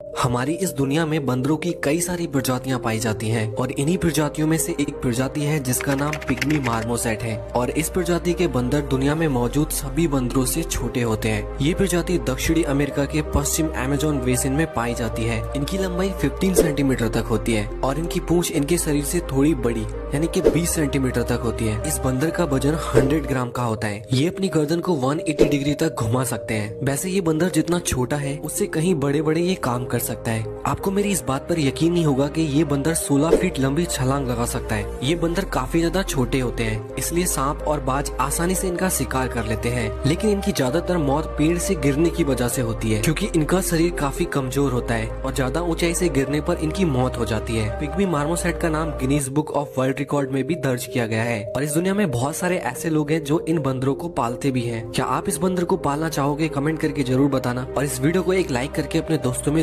हमारी इस दुनिया में बंदरों की कई सारी प्रजातियां पाई जाती हैं और इन्हीं प्रजातियों में से एक प्रजाति है जिसका नाम पिग्मी मार्मोसेट है। और इस प्रजाति के बंदर दुनिया में मौजूद सभी बंदरों से छोटे होते हैं। ये प्रजाति दक्षिणी अमेरिका के पश्चिम अमेज़न बेसिन में पाई जाती है। इनकी लंबाई 15 सेंटीमीटर तक होती है और इनकी पूंछ इनके शरीर से थोड़ी बड़ी यानी कि 20 सेंटीमीटर तक होती है। इस बंदर का वजन 100 ग्राम का होता है। ये अपनी गर्दन को 180 डिग्री तक घुमा सकते हैं। वैसे ये बंदर जितना छोटा है उससे कहीं बड़े बड़े ये काम कर सकता है। आपको मेरी इस बात पर यकीन नहीं होगा कि ये बंदर 16 फीट लंबी छलांग लगा सकता है। ये बंदर काफी ज्यादा छोटे होते हैं, इसलिए सांप और बाज आसानी से इनका शिकार कर लेते हैं। लेकिन इनकी ज्यादातर मौत पेड़ से गिरने की वजह से होती है, क्योंकि इनका शरीर काफी कमजोर होता है और ज्यादा ऊंचाई से गिरने पर इनकी मौत हो जाती है। पिग्मी मार्मोसेट का नाम Guinness book of world record में भी दर्ज किया गया है। और इस दुनिया में बहुत सारे ऐसे लोग हैं जो इन बंदरों को पालते भी हैं। क्या आप इस बंदर को पालना चाहोगे? कमेंट करके जरूर बताना और इस वीडियो को एक लाइक करके अपने दोस्तों में